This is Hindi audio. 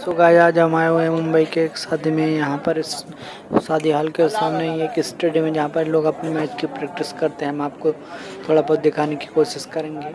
सो गाइस आज हम आए हुए हैं मुंबई के एक शादी में। यहाँ पर इस शादी हॉल के सामने ही एक स्टेडियम है जहाँ पर लोग अपने मैच की प्रैक्टिस करते हैं। हम आपको थोड़ा बहुत दिखाने की कोशिश करेंगे।